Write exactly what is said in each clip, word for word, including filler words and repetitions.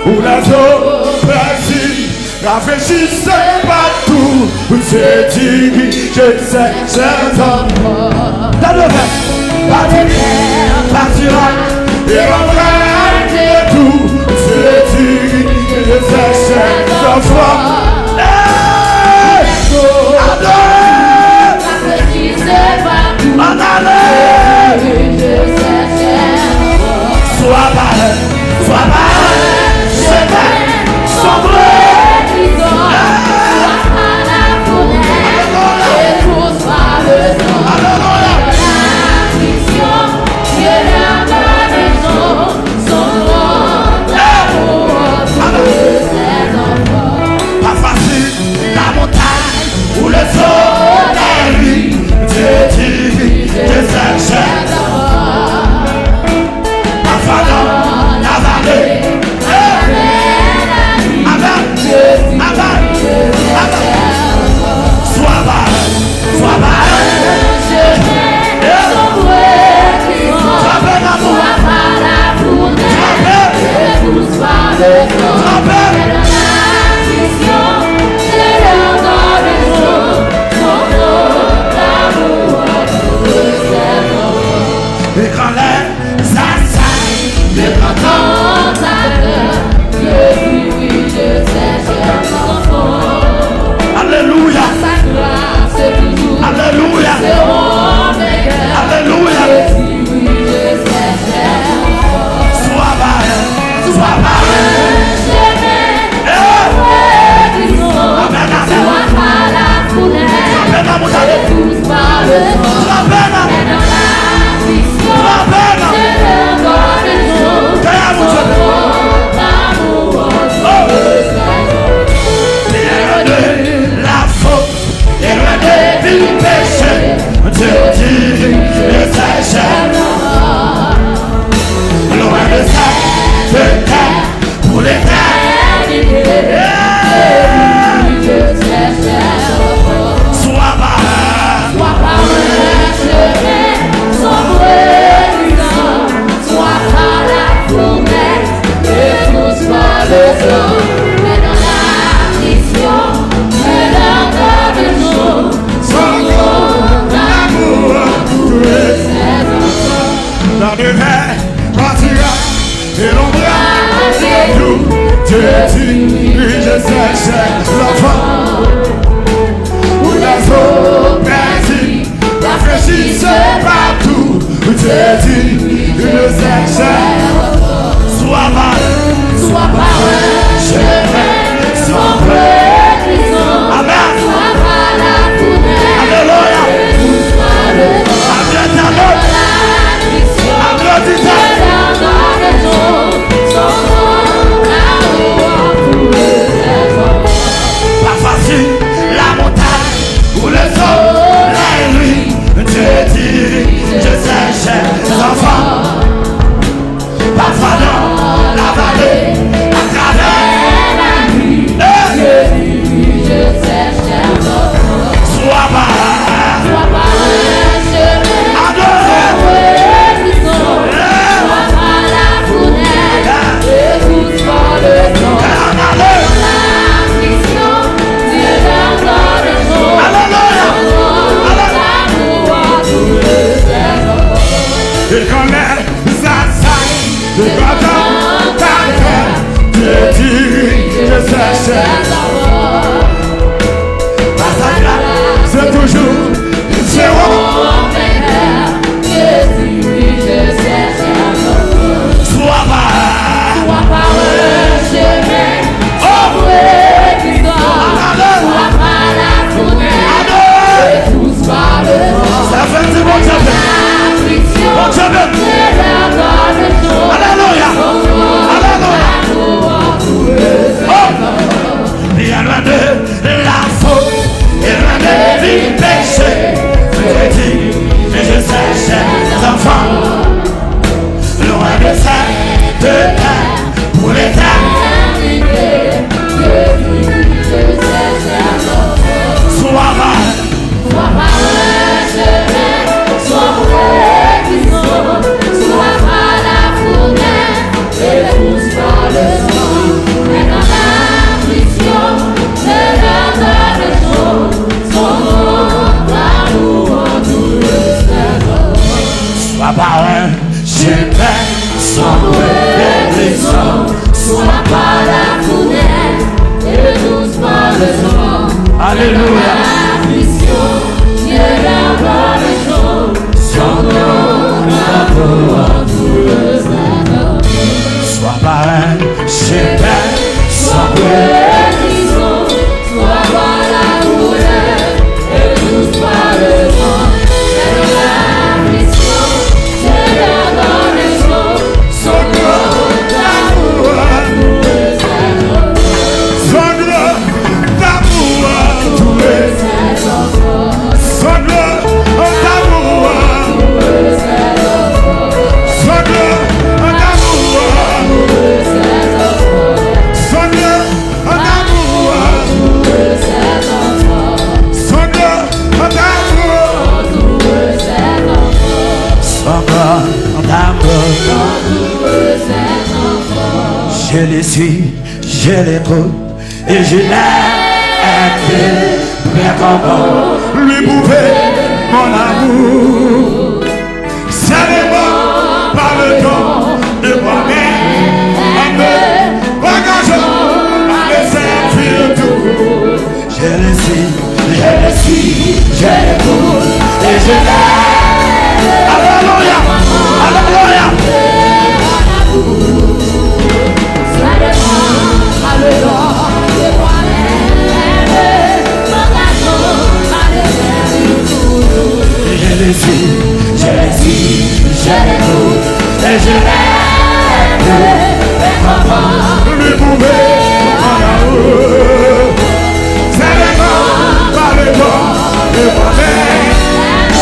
où les eaux persistent. Rafraîchissez partout, vous êtes dirigés, ces enfants. Dans le verre, la lumière partira, et rendra de tout, vous êtes dirigés, ces enfants. En allée, sois pareil, sois pareil, c'est vrai, sombre, sois à la fenêtre, et tous par le sang, la mission, Dieu leur donne son nom d'amour pour ses enfants. Pas facile, la montagne ou le soleil, Dieu dit, Dieu s'achète. Parfois dans la vallée, Amen, Amen, Amen. Sois pareil, sois pareil. Sois pareil d'amour. Sois pareil. Sois pareil. Et quand les assailles, les cantateurs, Dieu lui de ses chers enfants. Alléluia. Sa grâce toujours. Alléluia. Alléluia. Dieu lui de ses chers enfants. Sois pareil, sois pareil. Amen, amen. Sois à la fenêtre, et tous par le sang. Dieu dirige ses chemins, loin de cette terre, pour l'éternité. Sois pareil, sois pareil, chemin, sombre et luisant, sois à la fenêtre, et tous par le sang. Mais dans la mission, Dieu leur donne son nom d'amour pour ses enfants. La lumière partira et l'ombre de tout. Dieu dirige ses chers enfants. Où les eaux persistent, rafraîchissent partout. Dieu dirige ses chers enfants. Sois pareil, sois pareil, chemin, sombre et luisant. Amen. Sois à la fenêtre. Alléluia. Amen, amen. Pas facile, la montagne ou le soleil, lui, Dieu dirige ses chers enfants. j'ai peine sans guérison, soit par la douleur et tous par le vent. C'est de l'affliction, c'est de l'adoration, son nom d'amour, son nom d'amour, tous les enfants, son nom d'amour, son nom d'amour, son nom je les suis, je les écoute et je l'aime près comme lui prouver mon amour. Seulement par le don de moi-même, engageant à les servir tout. Je les suis, je les suis, je l'écoute et je l'aime. Alléluia, alléluia. Je les suis, je les suis, je l'écoute et je l'aime. Mais comment lui prouver mon amour? C'est vraiment par le don de moi-même,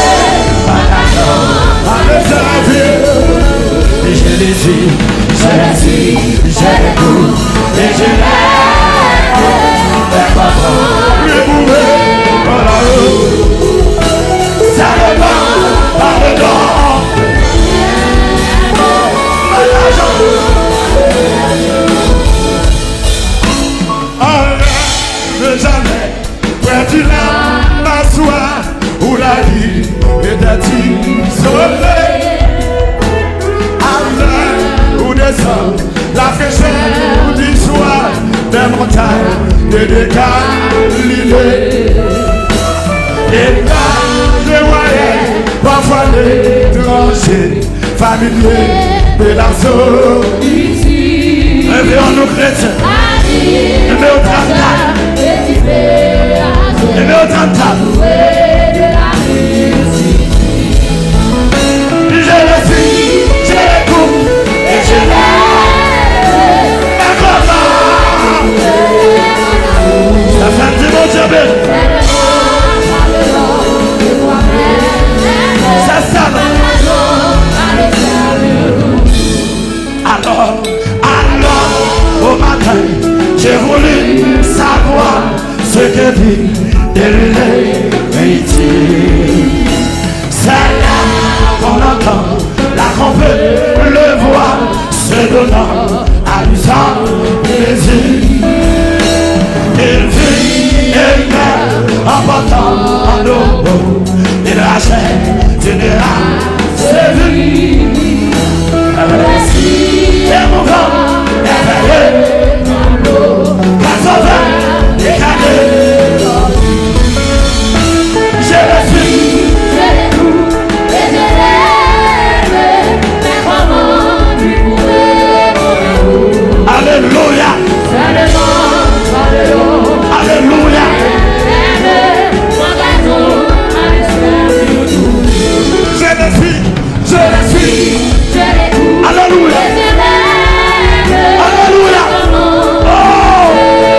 à le servir. Et je les suis, je les suis, je l'écoute et je l'aime. Mais comment lui prouver mon amour? Ça dépend par le don. On ne jamais perdu la m'asseoir où la vie est isolée. Avec ou descend la fraîcheur du soir des montagnes de Galilée. Et quand je voyais parfois l'étranger familier de la solitude, réveillons-nous chrétiens, numéro trente-quatre, numéro trente-quatre, je le suis, je l'écoute et je l'aime. Mais comment la femme du bon Dieu béni. Alors, alors, au matin, j'ai voulu savoir ce que dit l'humilité. C'est là qu'on entend, là qu'on peut le voir, se donnant à l'usant plaisir. Il vit et meurt en portant en eau, il rachète une race vie. Récit émouvant, éveillé dans l'eau, la sauveur décalée. Je le suis, je l'écoute et je l'aime. Mais comment lui prouver mon amour? Alléluia. Seulement par le don. Alléluia. Je le suis, je le suis. Alléluia. Alléluia. Oh.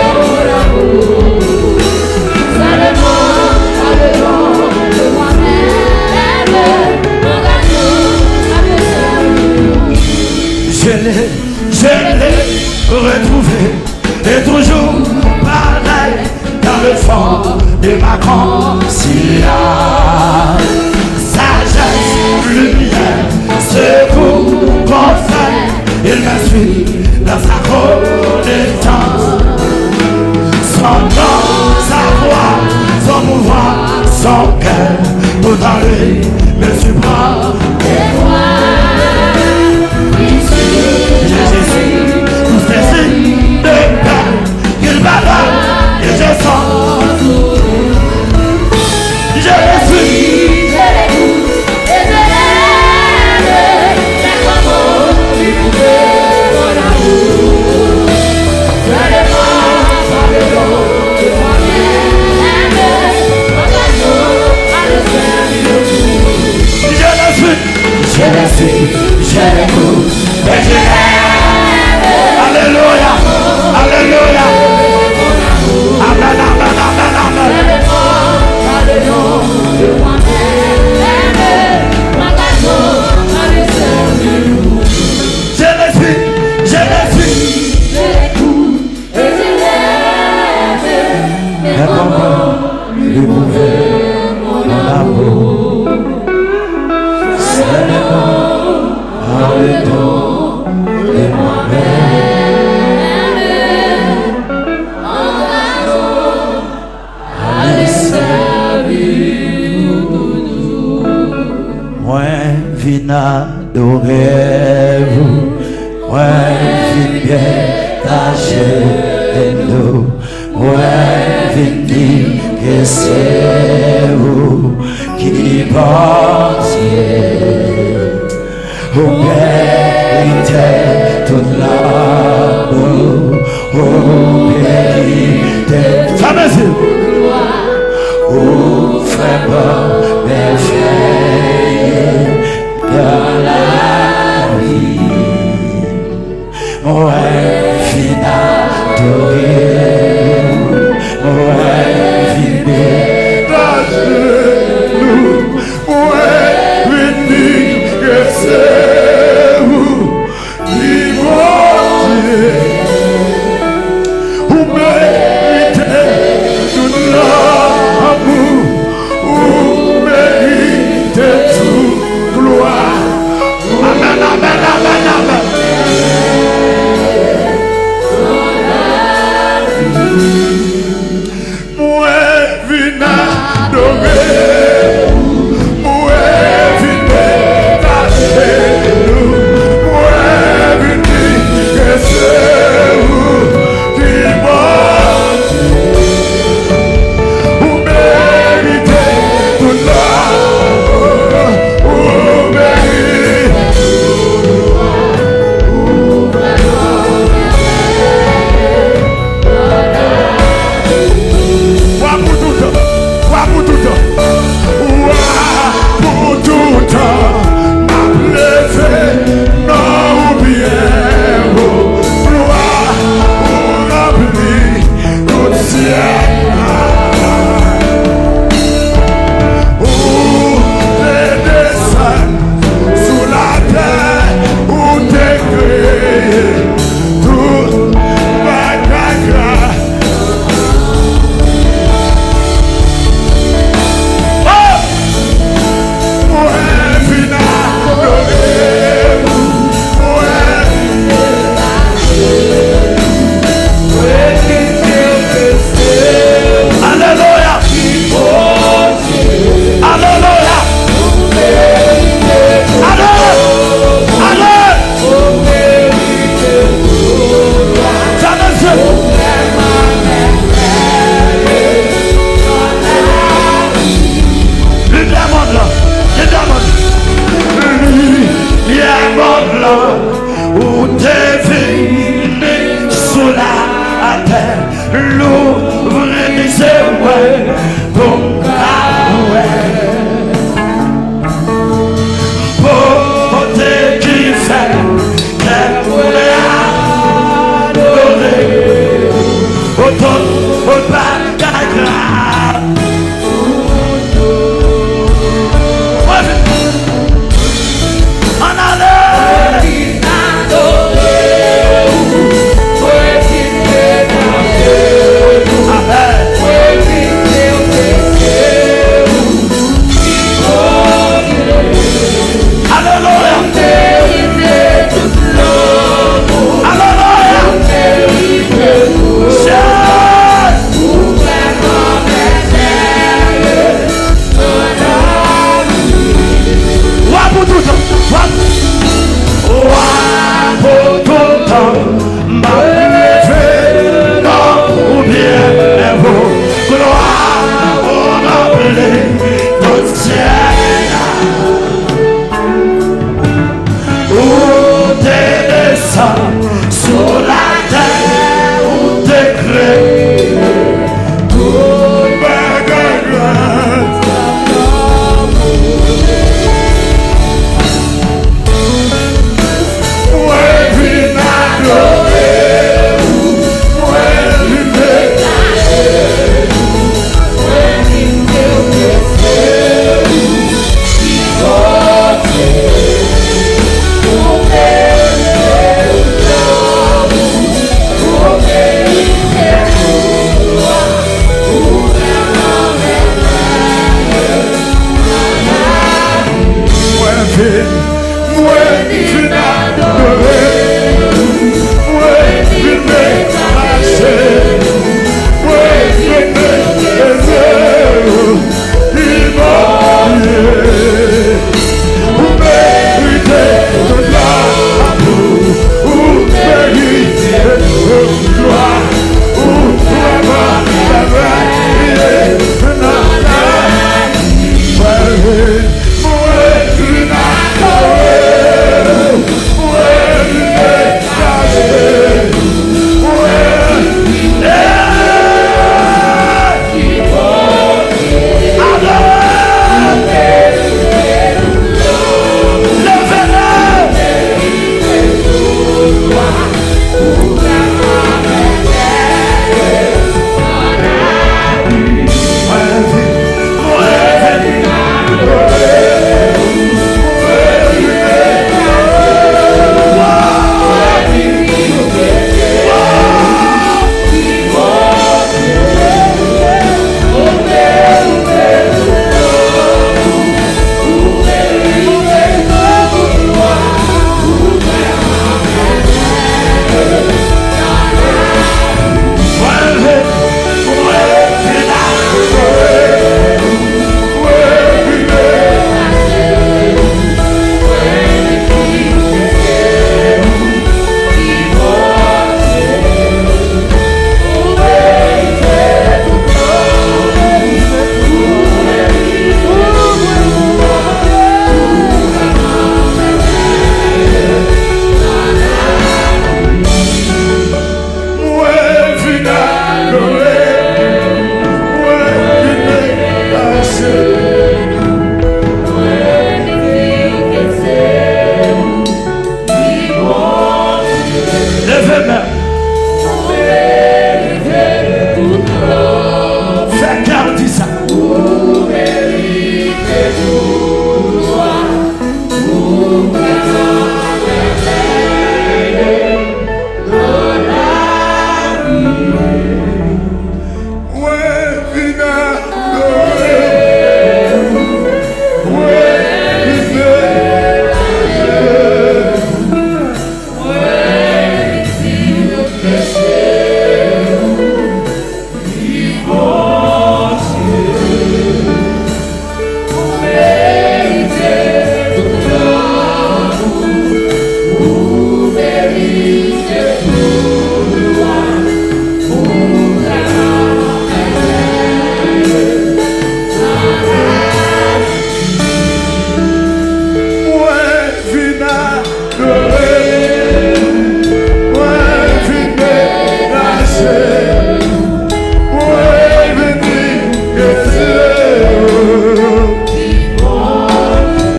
Je l'ai, je l'ai retrouvé et toujours pareil dans le fond de ma conscience. Sagesse, lumière, secours, conseil, il me suit dans sa connaissance. Son nom, sa voix, son mouvement, son cœur, tout en lui me surprend. Jésus, tous ces signes de paix qu'il balade et je sens. Je le suis, Je l'écoute et je l'aime. Mais comment lui prouver mon amour? adorez-vous, moi vini bien caché nous, moi vini que c'est vous qui pensez, vous méritez tout l'amour, vous méritez tout l'amour, vous vraiment merveilleux dans la vie, moi vini adorer, moi vini cacher nous, moi vini que c'est vous qui pensez, vous méritez tout l'amour, vous méritez toute gloire. Amen, amen, amen, amen. Moi vini adorer, moi vini cacher nous, moi vini que c'est vous qui pensez, vous méritez tout l'amour, vous méritez. Wa pour tout temps, wa pour tout temps, wa pour tout temps, m'a levé, non ou bien, oh, gloire, ou remplir tout ciel, ou les descends sous la terre, ou t'es créé, tout bagage. Où t'es venu sous la terre, l'ouvre des étoiles, pour beauté qui fait qu'elle pourrait adorer, autant au bagage. En allée, sur la terre où t'es créé, tout bagage. Moi vini adorer, moi vini cacher, moi vini obéir, qui moi vini adorer, moi vini cacher.